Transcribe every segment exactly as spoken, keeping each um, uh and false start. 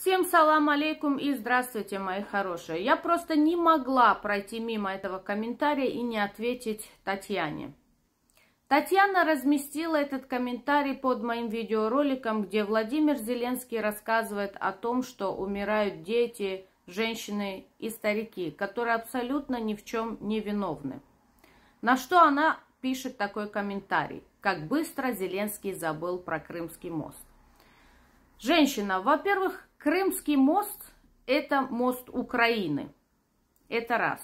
Всем салам алейкум и здравствуйте, мои хорошие. Я просто не могла пройти мимо этого комментария и не ответить Татьяне. Татьяна разместила этот комментарий под моим видеороликом, где Владимир Зеленский рассказывает о том, что умирают дети, женщины и старики, которые абсолютно ни в чем не виновны. На что она пишет такой комментарий: как быстро Зеленский забыл про Крымский мост. Женщина, во-первых, Крымский мост – это мост Украины. Это раз.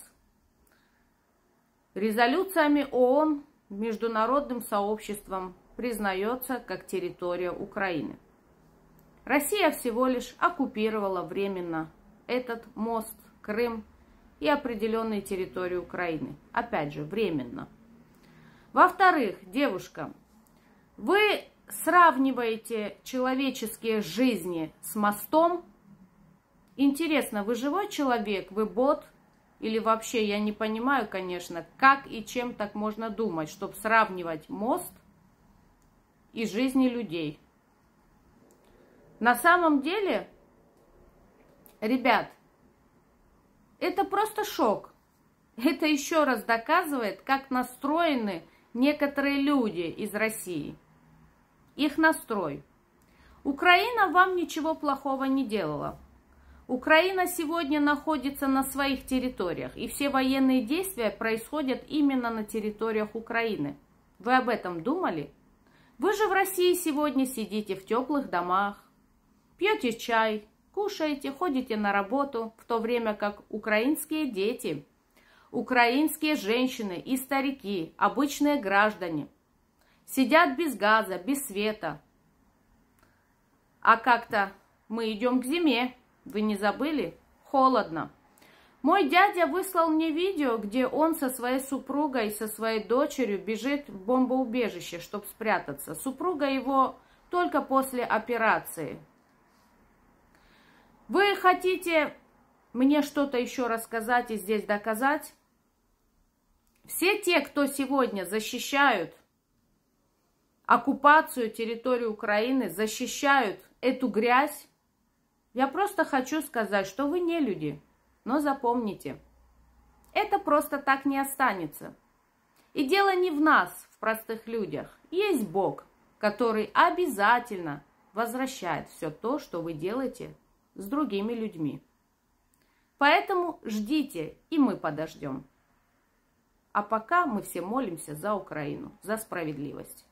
Резолюциями ООН, международным сообществом признается как территория Украины. Россия всего лишь оккупировала временно этот мост, Крым и определенные территории Украины. Опять же, временно. Во-вторых, девушка, вы сравниваете человеческие жизни с мостом. Интересно, вы живой человек, вы бот? Или вообще, я не понимаю, конечно, как и чем так можно думать, чтобы сравнивать мост и жизни людей. На самом деле, ребят, это просто шок. Это еще раз доказывает, как настроены некоторые люди из России. Их настрой. Украина вам ничего плохого не делала. Украина сегодня находится на своих территориях, и все военные действия происходят именно на территориях Украины. Вы об этом думали? Вы же в России сегодня сидите в теплых домах, пьете чай, кушаете, ходите на работу, в то время как украинские дети, украинские женщины и старики, обычные граждане, сидят без газа, без света. А как-то мы идем к зиме. Вы не забыли? Холодно. Мой дядя выслал мне видео, где он со своей супругой, со своей дочерью бежит в бомбоубежище, чтобы спрятаться. Супруга его только после операции. Вы хотите мне что-то еще рассказать и здесь доказать? Все те, кто сегодня защищают оккупацию территории Украины, защищают эту грязь, я просто хочу сказать, что вы не люди. Но запомните, это просто так не останется. И дело не в нас, в простых людях. Есть Бог, который обязательно возвращает все то, что вы делаете с другими людьми. Поэтому ждите, и мы подождем. А пока мы все молимся за Украину, за справедливость.